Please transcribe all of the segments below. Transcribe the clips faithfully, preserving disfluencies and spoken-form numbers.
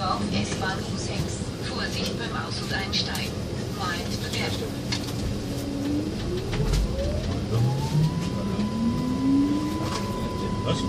Floridsdorf, S-Bahn U sechs. Vorsicht beim Aus- und Einsteigen. Mind the gap. Was?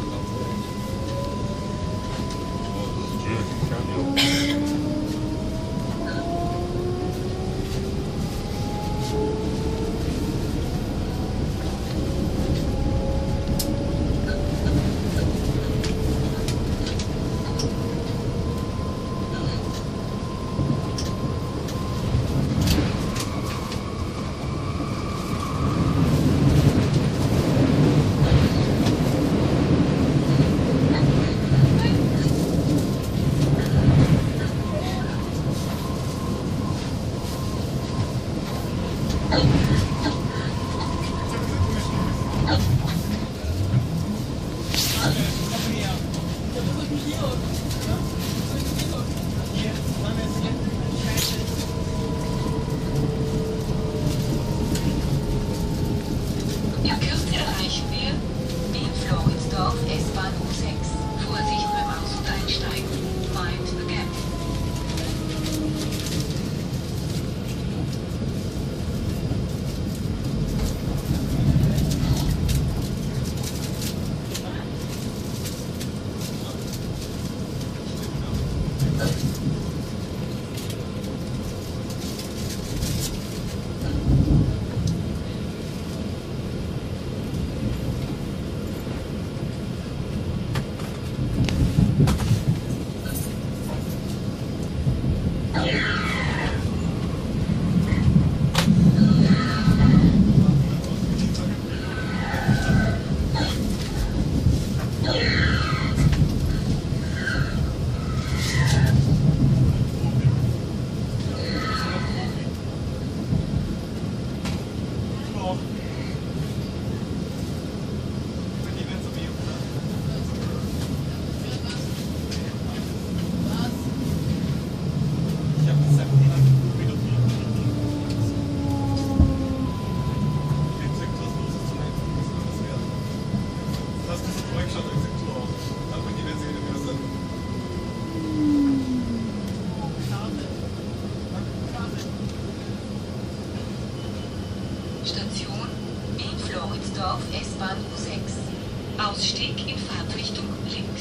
In Kürze erreichen wir in Floridsdorf, S-Bahn U sechs. Vorsicht beim Aus- und Einsteigen. Mind the gap. Station in Floridsdorf, S-Bahn U sechs. Ausstieg in Fahrtrichtung links.